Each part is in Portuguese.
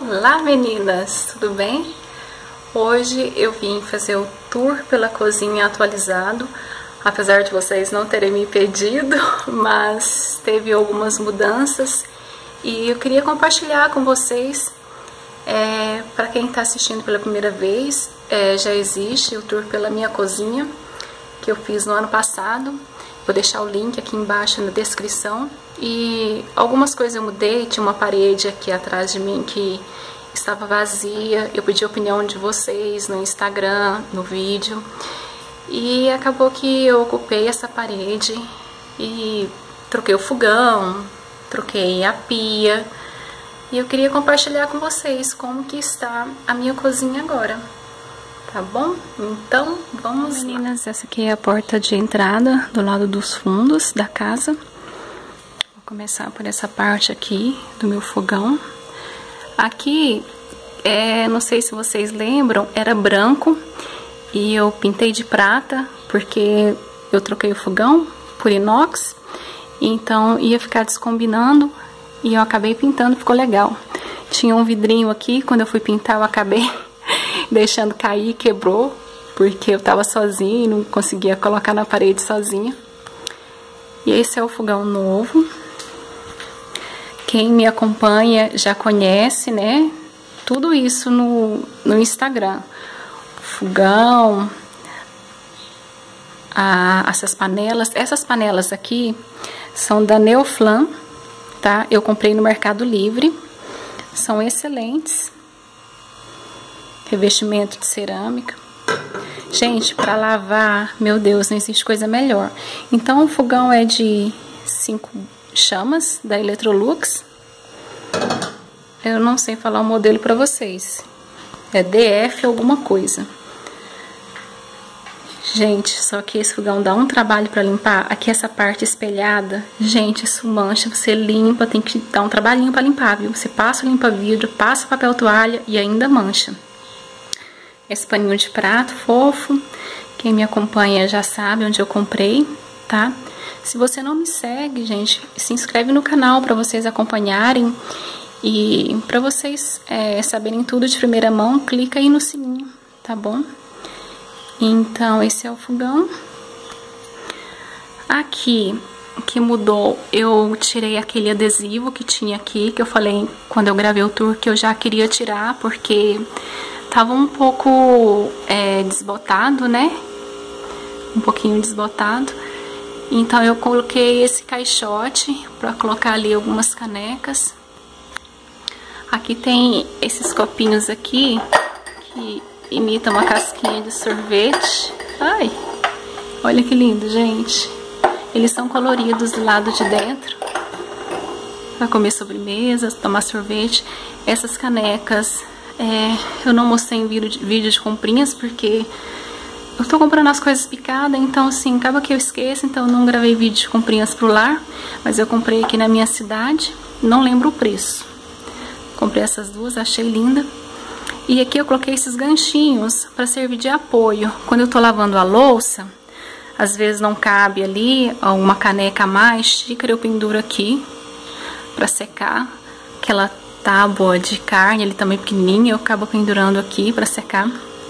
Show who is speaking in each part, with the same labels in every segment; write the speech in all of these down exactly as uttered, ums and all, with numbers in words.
Speaker 1: Olá meninas, tudo bem? Hoje eu vim fazer o tour pela cozinha atualizado, apesar de vocês não terem me pedido, mas teve algumas mudanças e eu queria compartilhar com vocês. É, para quem está assistindo pela primeira vez, é, já existe o tour pela minha cozinha que eu fiz no ano passado. Vou deixar o link aqui embaixo na descrição. E algumas coisas eu mudei, tinha uma parede aqui atrás de mim que estava vazia. Eu pedi a opinião de vocês no Instagram, no vídeo. E acabou que eu ocupei essa parede e troquei o fogão, troquei a pia. E eu queria compartilhar com vocês como que está a minha cozinha agora. Tá bom? Então, vamos lá. Meninas, essa aqui é a porta de entrada do lado dos fundos da casa. Vou começar por essa parte aqui do meu fogão. Aqui, é, não sei se vocês lembram, era branco e eu pintei de prata porque eu troquei o fogão por inox. Então, ia ficar descombinando e eu acabei pintando, ficou legal. Tinha um vidrinho aqui, quando eu fui pintar eu acabei deixando cair, quebrou, porque eu tava sozinha e não conseguia colocar na parede sozinha. E esse é o fogão novo. Quem me acompanha já conhece, né? Tudo isso no, no Instagram. O fogão, a, essas panelas. Essas panelas aqui são da Neoflam, tá? Eu comprei no Mercado Livre. São excelentes. Revestimento de cerâmica. Gente, para lavar, meu Deus, não existe coisa melhor. Então, o fogão é de cinco chamas, da Electrolux. Eu não sei falar o modelo para vocês. É D F alguma coisa. Gente, só que esse fogão dá um trabalho para limpar. Aqui essa parte espelhada, gente, isso mancha. Você limpa, tem que dar um trabalhinho para limpar, viu? Você passa o limpa-vidro, passa papel toalha e ainda mancha. Esse paninho de prato fofo, quem me acompanha já sabe onde eu comprei, tá? Se você não me segue, gente, se inscreve no canal para vocês acompanharem e para vocês é, saberem tudo de primeira mão, clica aí no sininho, tá bom? Então, esse é o fogão. Aqui, o que mudou, eu tirei aquele adesivo que tinha aqui, que eu falei quando eu gravei o tour que eu já queria tirar, porque tava um pouco é, desbotado, né? Um pouquinho desbotado. Então eu coloquei esse caixote para colocar ali algumas canecas. Aqui tem esses copinhos aqui que imitam uma casquinha de sorvete. Ai, olha que lindo, gente. Eles são coloridos do lado de dentro para comer sobremesa, tomar sorvete. Essas canecas É, eu não mostrei em vídeo de, vídeo de comprinhas porque eu tô comprando as coisas picadas, então assim, acaba que eu esqueço, então eu não gravei vídeo de comprinhas pro lar, mas eu comprei aqui na minha cidade, não lembro o preço. Comprei essas duas, achei linda. E aqui eu coloquei esses ganchinhos para servir de apoio. Quando eu tô lavando a louça, às vezes não cabe ali uma caneca a mais, xícara eu penduro aqui para secar, aquela tábua de carne, ele também pequenininho, eu acabo pendurando aqui para secar.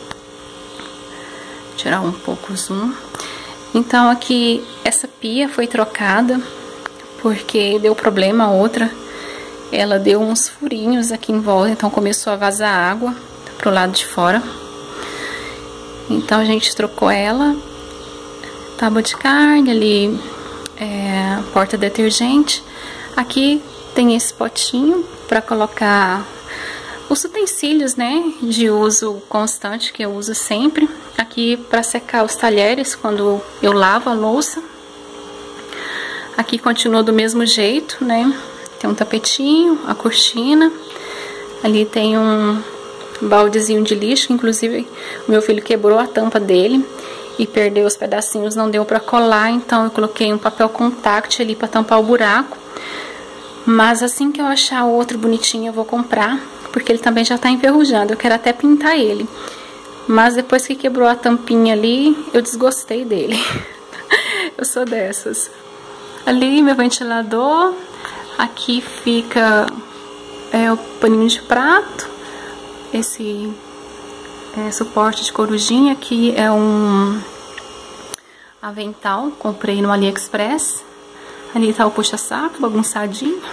Speaker 1: Tirar um pouco o zoom. Então aqui essa pia foi trocada porque deu problema a outra. Ela deu uns furinhos aqui em volta, então começou a vazar água pro lado de fora. Então a gente trocou ela. Tábua de carne ali, é, porta detergente. Aqui tem esse potinho para colocar os utensílios, né, de uso constante que eu uso sempre. Aqui para secar os talheres quando eu lavo a louça. Aqui continua do mesmo jeito, né? Tem um tapetinho, a cortina. Ali tem um baldezinho de lixo, inclusive o meu filho quebrou a tampa dele e perdeu os pedacinhos, não deu para colar, então eu coloquei um papel contact ali para tampar o buraco. Mas assim que eu achar outro bonitinho eu vou comprar, porque ele também já tá enferrujando, eu quero até pintar ele. Mas depois que quebrou a tampinha ali, eu desgostei dele. Eu sou dessas. Ali meu ventilador, aqui fica é o paninho de prato, esse é, suporte de corujinha, aqui é um avental, comprei no AliExpress. Ali tá o puxa-saco, bagunçadinho.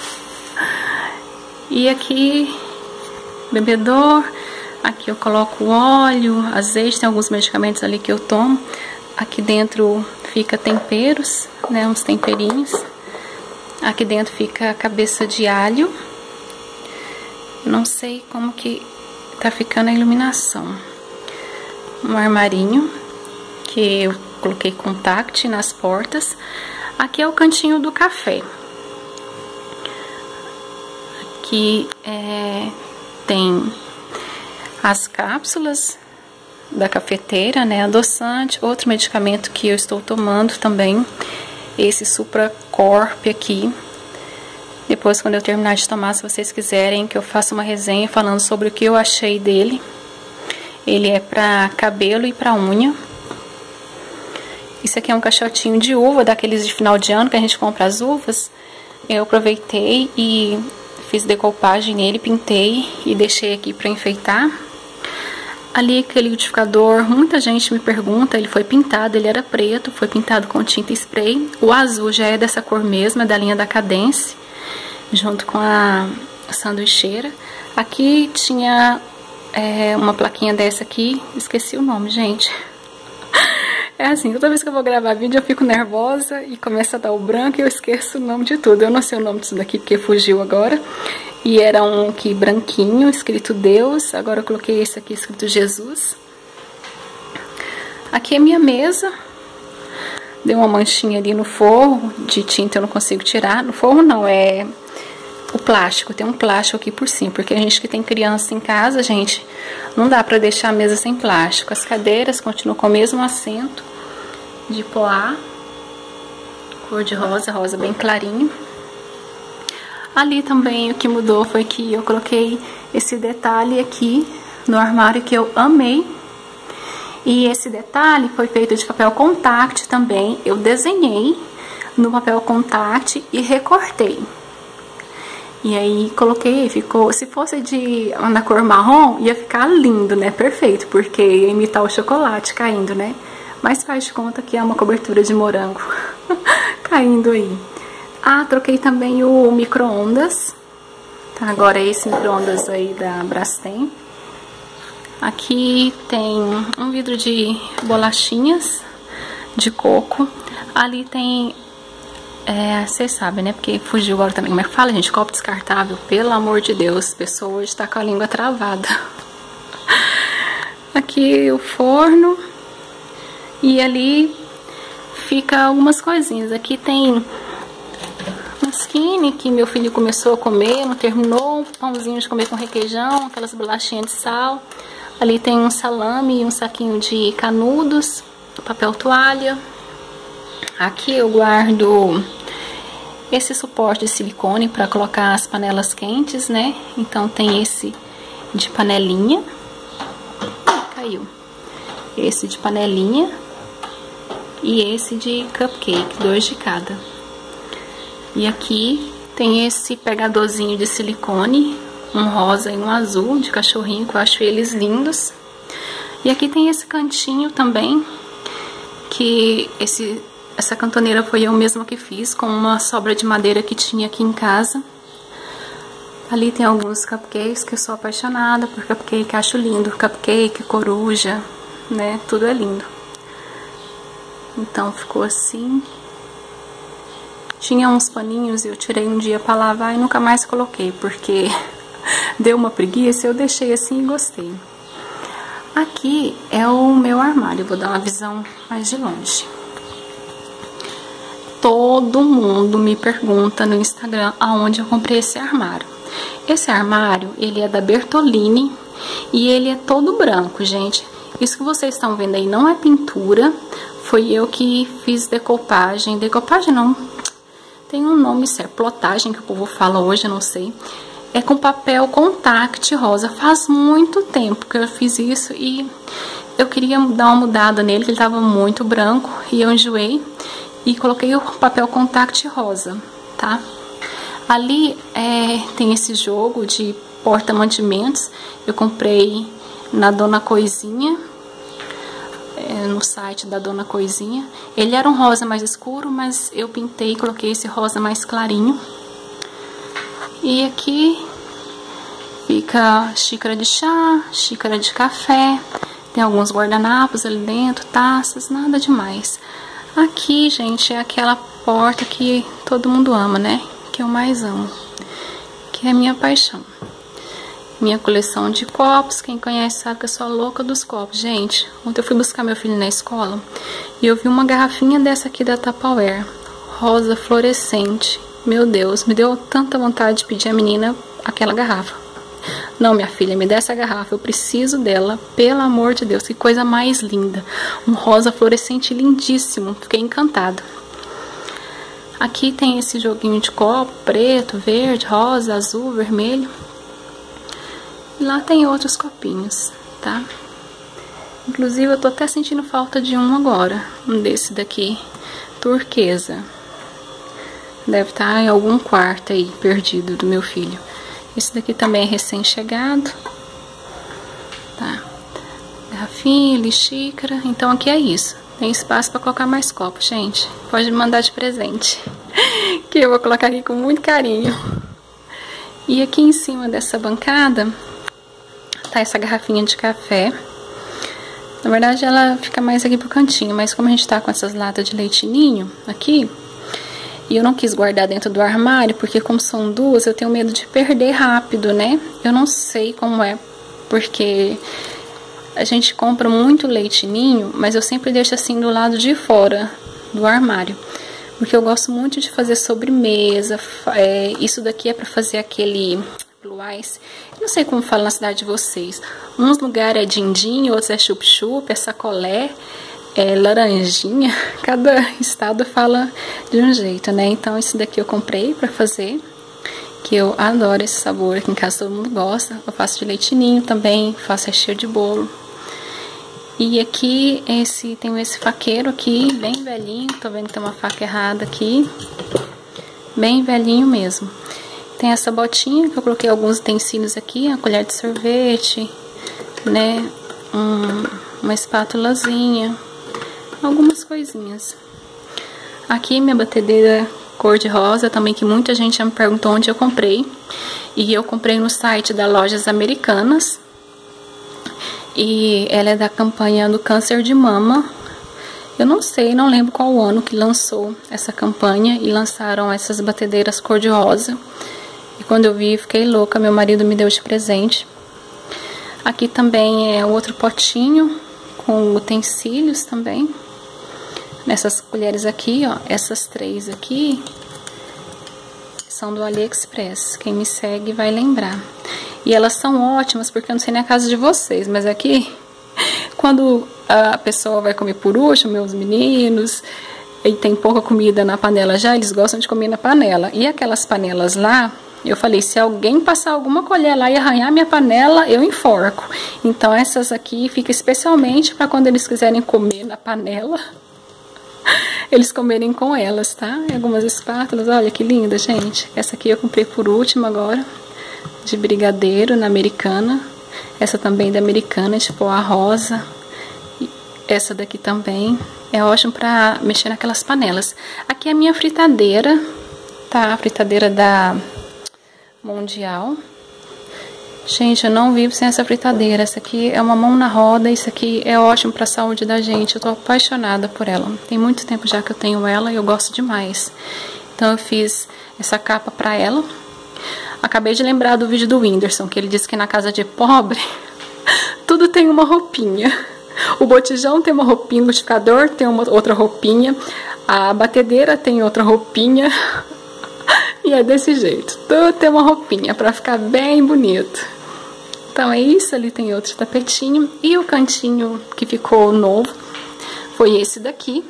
Speaker 1: E aqui, bebedor. Aqui eu coloco óleo, azeite, tem alguns medicamentos ali que eu tomo. Aqui dentro fica temperos, né, uns temperinhos. Aqui dentro fica a cabeça de alho. Não sei como que tá ficando a iluminação. Um armarinho, que eu coloquei contact nas portas. Aqui é o cantinho do café. Aqui é, tem as cápsulas da cafeteira, né, adoçante. Outro medicamento que eu estou tomando também, esse Supracorp aqui. Depois, quando eu terminar de tomar, se vocês quiserem que eu faça uma resenha falando sobre o que eu achei dele. Ele é para cabelo e para unha. Isso aqui é um caixotinho de uva, daqueles de final de ano que a gente compra as uvas. Eu aproveitei e fiz decoupagem nele, pintei e deixei aqui para enfeitar. Ali aquele liquidificador, muita gente me pergunta, ele foi pintado, ele era preto, foi pintado com tinta spray. O azul já é dessa cor mesmo, é da linha da Cadence, junto com a sanduicheira. Aqui tinha é, uma plaquinha dessa aqui, esqueci o nome, gente. É assim, toda vez que eu vou gravar vídeo eu fico nervosa e começa a dar o branco e eu esqueço o nome de tudo. Eu não sei o nome disso daqui porque fugiu agora. E era um aqui branquinho, escrito Deus. Agora eu coloquei esse aqui escrito Jesus. Aqui é minha mesa. Deu uma manchinha ali no forro de tinta, eu não consigo tirar. No forro não, é o plástico. Tem um plástico aqui por cima, porque a gente que tem criança em casa, gente, não dá pra deixar a mesa sem plástico. As cadeiras continuam com o mesmo assento de poá, cor de rosa, rosa bem clarinho. Ali também o que mudou foi que eu coloquei esse detalhe aqui no armário que eu amei. E esse detalhe foi feito de papel contact também. Eu desenhei no papel contact e recortei. E aí coloquei, ficou, se fosse de na cor marrom, ia ficar lindo, né? Perfeito, porque ia imitar o chocolate caindo, né? Mas faz de conta que é uma cobertura de morango caindo aí. Ah, troquei também o micro-ondas. Tá, agora é esse micro-ondas aí da Brastem. Aqui tem um vidro de bolachinhas de coco. Ali tem, é, vocês sabem, né? Porque fugiu agora também. Como é que fala, gente? Copo descartável. Pelo amor de Deus, a pessoa hoje tá com a língua travada. Aqui o forno. E ali fica algumas coisinhas. Aqui tem um skinny que meu filho começou a comer, não terminou. Um pãozinho de comer com requeijão, aquelas bolachinhas de sal. Ali tem um salame e um saquinho de canudos, papel toalha. Aqui eu guardo esse suporte de silicone para colocar as panelas quentes, né? Então tem esse de panelinha. Caiu. Esse de panelinha. E esse de cupcake, dois de cada. E aqui tem esse pegadorzinho de silicone, um rosa e um azul de cachorrinho, que eu acho eles lindos. E aqui tem esse cantinho também, que esse, essa cantoneira foi eu mesma que fiz, com uma sobra de madeira que tinha aqui em casa. Ali tem alguns cupcakes que eu sou apaixonada por cupcake, acho lindo. Cupcake, coruja, né, tudo é lindo. Então ficou assim. Tinha uns paninhos e eu tirei um dia pra lavar e nunca mais coloquei, porque deu uma preguiça, eu deixei assim e gostei. Aqui é o meu armário, vou dar uma visão mais de longe. Todo mundo me pergunta no Instagram aonde eu comprei esse armário. Esse armário, ele é da Bertolini e ele é todo branco, gente. Isso que vocês estão vendo aí não é pintura, foi eu que fiz decoupagem. Decoupagem não, tem um nome certo, plotagem que o povo fala hoje, eu não sei. É com papel contact rosa. Faz muito tempo que eu fiz isso e eu queria dar uma mudada nele, que ele tava muito branco e eu enjoei e coloquei o papel contact rosa, tá? Ali é, tem esse jogo de porta-mantimentos. Eu comprei na Dona Coisinha, é, no site da Dona Coisinha. Ele era um rosa mais escuro, mas eu pintei e coloquei esse rosa mais clarinho. E aqui fica xícara de chá, xícara de café. Tem alguns guardanapos ali dentro, taças, nada demais. Aqui, gente, é aquela porta que todo mundo ama, né? Que eu mais amo. Que é a minha paixão. Minha coleção de copos. Quem conhece sabe que eu sou a louca dos copos. Gente, ontem eu fui buscar meu filho na escola e eu vi uma garrafinha dessa aqui da Tupperware. Rosa fluorescente. Meu Deus, me deu tanta vontade de pedir à menina aquela garrafa. Não, minha filha, me dê essa garrafa, eu preciso dela, pelo amor de Deus, que coisa mais linda. Um rosa fluorescente lindíssimo, fiquei encantada. Aqui tem esse joguinho de copo, preto, verde, rosa, azul, vermelho. E lá tem outros copinhos, tá? Inclusive eu tô até sentindo falta de um agora, um desse daqui, turquesa. Deve estar em algum quarto aí, perdido, do meu filho. Esse daqui também é recém-chegado, tá? Garrafinha, xícara. Então aqui é isso. Tem espaço para colocar mais copos, gente. Pode me mandar de presente, que eu vou colocar aqui com muito carinho. E aqui em cima dessa bancada tá essa garrafinha de café. Na verdade ela fica mais aqui pro cantinho, mas como a gente tá com essas latas de leite ninho aqui, e eu não quis guardar dentro do armário, porque como são duas, eu tenho medo de perder rápido, né? Eu não sei como é, porque a gente compra muito leite ninho, mas eu sempre deixo assim do lado de fora do armário. Porque eu gosto muito de fazer sobremesa. É, isso daqui é pra fazer aquele blue ice. Não sei como fala na cidade de vocês. Uns lugares é din-din, outros é chup-chup, é sacolé. É laranjinha, cada estado fala de um jeito, né? Então esse daqui eu comprei pra fazer, que eu adoro esse sabor, aqui em casa todo mundo gosta. Eu faço de leite ninho também, faço recheio de bolo. E aqui esse tem esse faqueiro aqui, bem velhinho, tô vendo que tem uma faca errada aqui, bem velhinho mesmo. Tem essa botinha que eu coloquei alguns utensílios aqui, uma colher de sorvete, né? Um, uma espátulazinha. Algumas coisinhas. Aqui minha batedeira cor de rosa também, que muita gente já me perguntou onde eu comprei. E eu comprei no site da Lojas Americanas. E ela é da campanha do câncer de mama. Eu não sei, não lembro qual ano que lançou essa campanha e lançaram essas batedeiras cor de rosa. E quando eu vi, fiquei louca, meu marido me deu de presente. Aqui também é outro potinho com utensílios também. Nessas colheres aqui, ó, essas três aqui são do AliExpress. Quem me segue vai lembrar. E elas são ótimas, porque eu não sei na casa de vocês, mas aqui, quando a pessoa vai comer por último, meus meninos, e tem pouca comida na panela já, eles gostam de comer na panela. E aquelas panelas lá, eu falei, se alguém passar alguma colher lá e arranhar minha panela, eu enforco. Então essas aqui ficam especialmente para quando eles quiserem comer na panela, eles comerem com elas, tá? E algumas espátulas, olha que linda, gente. Essa aqui eu comprei por último agora, de brigadeiro, na Americana. Essa também da Americana, tipo a rosa. E essa daqui também. É ótimo pra mexer naquelas panelas. Aqui é a minha fritadeira, tá? A fritadeira da Mundial. Gente, eu não vivo sem essa fritadeira. Essa aqui é uma mão na roda. Isso aqui é ótimo para a saúde da gente. Eu tô apaixonada por ela. Tem muito tempo já que eu tenho ela e eu gosto demais. Então eu fiz essa capa para ela. Acabei de lembrar do vídeo do Whindersson, que ele disse que na casa de pobre tudo tem uma roupinha. O botijão tem uma roupinha, o liquidificador tem uma outra roupinha, a batedeira tem outra roupinha. E é desse jeito, tudo tem uma roupinha pra ficar bem bonito. Então é isso, ali tem outro tapetinho. E o cantinho que ficou novo foi esse daqui.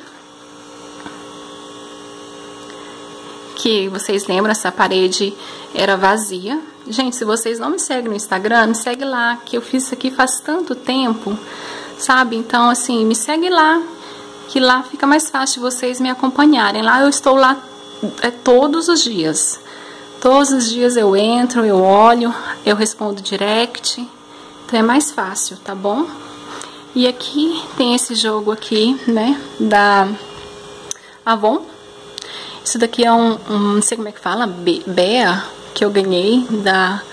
Speaker 1: Que vocês lembram, essa parede era vazia. Gente, se vocês não me seguem no Instagram, me segue lá, que eu fiz isso aqui faz tanto tempo, sabe? Então assim, me segue lá, que lá fica mais fácil de vocês me acompanharem. Lá eu estou lá é, todos os dias, Todos os dias eu entro, eu olho, eu respondo direct. Então é mais fácil, tá bom? E aqui tem esse jogo aqui, né, da Avon. Isso daqui é um, um não sei como é que fala, Bea, que eu ganhei da,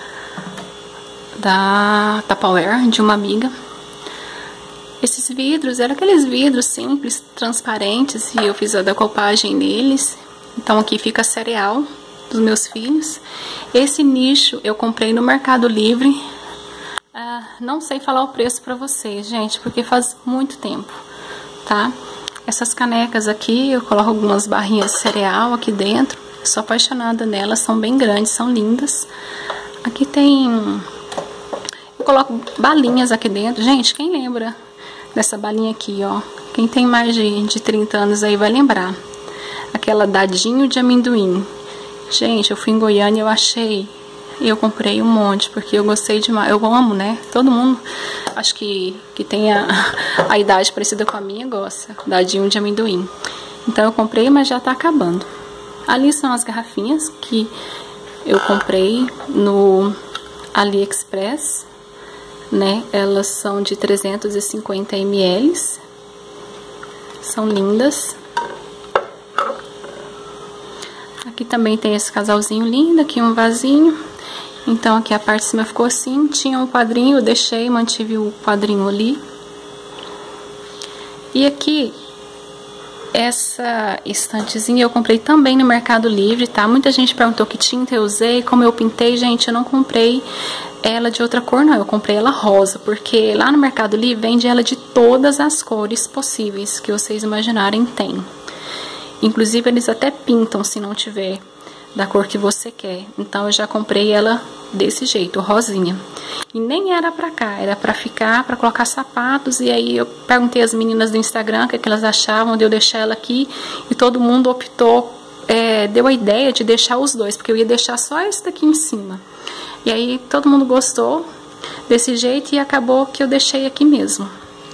Speaker 1: da Tupperware, de uma amiga. Esses vidros, eram aqueles vidros simples, transparentes, e eu fiz a decopagem neles. Então aqui fica cereal dos meus filhos. Esse nicho eu comprei no Mercado Livre. Ah, não sei falar o preço pra vocês, gente, porque faz muito tempo, tá? Essas canecas aqui, eu coloco algumas barrinhas de cereal aqui dentro. Sou apaixonada nelas, são bem grandes, são lindas. Aqui tem... eu coloco balinhas aqui dentro. Gente, quem lembra dessa balinha aqui, ó? Quem tem mais de, de trinta anos aí vai lembrar. Aquela dadinho de amendoim. Gente, eu fui em Goiânia e eu achei... e eu comprei um monte, porque eu gostei demais. Eu amo, né? Todo mundo, acho que, que tem a, a idade parecida com a minha, gosta. Dadinho de amendoim. Então eu comprei, mas já tá acabando. Ali são as garrafinhas que eu comprei no AliExpress, né? Elas são de trezentos e cinquenta mililitros. São lindas. Aqui também tem esse casalzinho lindo, aqui um vasinho. Então aqui a parte de cima ficou assim, tinha um quadrinho, eu deixei, mantive o quadrinho ali. E aqui, essa estantezinha eu comprei também no Mercado Livre, tá? Muita gente perguntou que tinta eu usei, como eu pintei, gente, eu não comprei ela de outra cor não, eu comprei ela rosa, porque lá no Mercado Livre vende ela de todas as cores possíveis que vocês imaginarem tem. Inclusive eles até pintam se não tiver da cor que você quer. Então eu já comprei ela desse jeito, rosinha. E nem era pra cá, era pra ficar, pra colocar sapatos. E aí eu perguntei às meninas do Instagram o que, é que elas achavam de eu deixar ela aqui. E todo mundo optou, é, deu a ideia de deixar os dois, porque eu ia deixar só esse daqui em cima. E aí todo mundo gostou desse jeito e acabou que eu deixei aqui mesmo.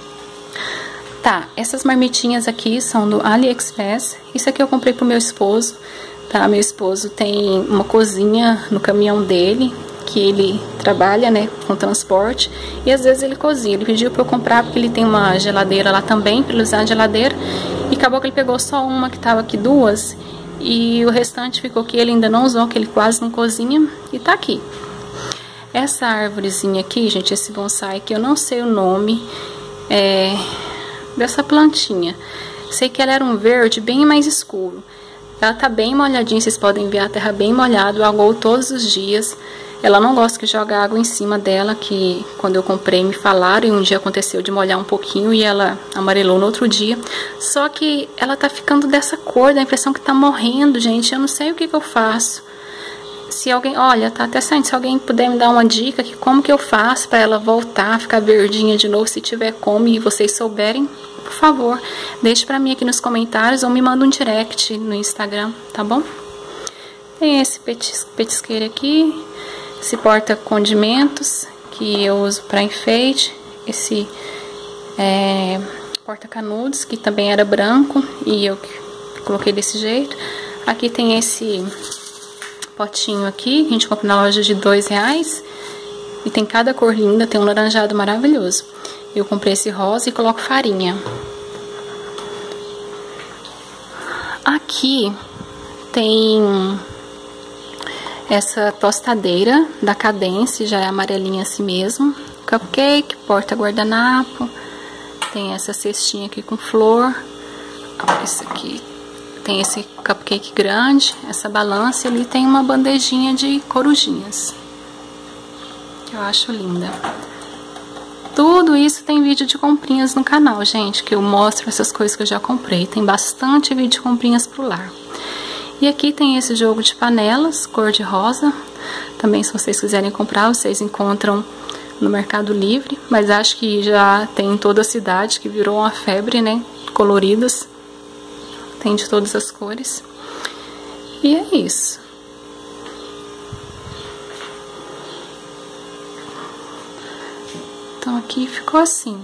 Speaker 1: Tá, essas marmitinhas aqui são do AliExpress. Isso aqui eu comprei pro meu esposo, tá? Meu esposo tem uma cozinha no caminhão dele, que ele trabalha, né, com transporte, e às vezes ele cozinha. Ele pediu pra eu comprar porque ele tem uma geladeira lá também, pra ele usar a geladeira, e acabou que ele pegou só uma, que tava aqui duas, e o restante ficou que ele ainda não usou, que ele quase não cozinha, e tá aqui. Essa árvorezinha aqui, gente, esse bonsai aqui, eu não sei o nome, é... dessa plantinha. Sei que ela era um verde bem mais escuro. Ela tá bem molhadinha, vocês podem ver a terra bem molhada, eu aguo todos os dias. Ela não gosta que joga água em cima dela, que quando eu comprei me falaram, e um dia aconteceu de molhar um pouquinho e ela amarelou no outro dia. Só que ela tá ficando dessa cor, dá a impressão que tá morrendo, gente. Eu não sei o que que eu faço. Se alguém, olha, tá até saindo, se alguém puder me dar uma dica que como que eu faço pra ela voltar a ficar verdinha de novo, se tiver como e vocês souberem, por favor, deixe pra mim aqui nos comentários ou me manda um direct no Instagram, tá bom? Tem esse petis, petisqueiro aqui, esse porta-condimentos que eu uso pra enfeite, esse é, porta-canudos que também era branco e eu coloquei desse jeito. Aqui tem esse potinho aqui, que a gente compra na loja de dois reais. E tem cada cor linda, tem um laranjado maravilhoso. Eu comprei esse rosa e coloco farinha. Aqui tem essa tostadeira da Cadence, já é amarelinha assim mesmo. Cupcake, porta-guardanapo. Tem essa cestinha aqui com flor. Esse aqui tem esse cupcake grande, essa balança, e ali tem uma bandejinha de corujinhas, que eu acho linda. Tudo isso tem vídeo de comprinhas no canal, gente, que eu mostro essas coisas que eu já comprei. Tem bastante vídeo de comprinhas pro lar. E aqui tem esse jogo de panelas, cor de rosa. Também, se vocês quiserem comprar, vocês encontram no Mercado Livre, mas acho que já tem em toda a cidade, que virou uma febre, né, coloridas. Tem de todas as cores. E é isso. Então aqui ficou assim.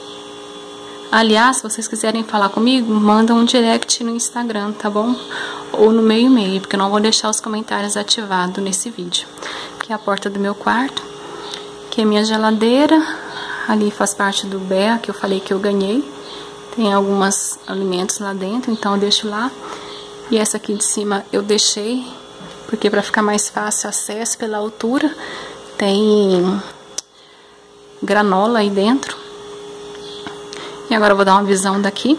Speaker 1: Aliás, se vocês quiserem falar comigo, manda um direct no Instagram, tá bom? ou no meio e meio, porque eu não vou deixar os comentários ativados nesse vídeo. Aqui é a porta do meu quarto, aqui é minha geladeira, ali faz parte do B E A que eu falei que eu ganhei. Tem alguns alimentos lá dentro, então eu deixo lá. E essa aqui de cima eu deixei, porque para ficar mais fácil acesso pela altura, tem granola aí dentro. E agora eu vou dar uma visão daqui.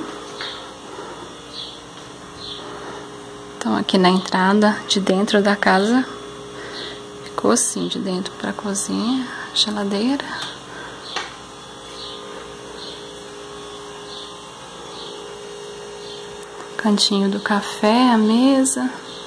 Speaker 1: Então aqui na entrada de dentro da casa, ficou assim, de dentro para a cozinha, geladeira. Cantinho do café, a mesa.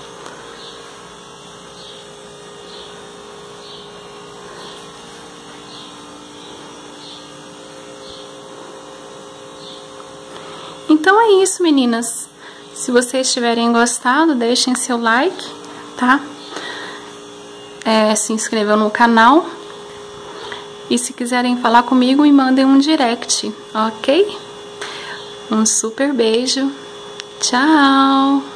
Speaker 1: Então é isso, meninas. Se vocês tiverem gostado, deixem seu like, tá? É, se inscrevam no canal. E se quiserem falar comigo, me mandem um direct, ok? Um super beijo. Tchau!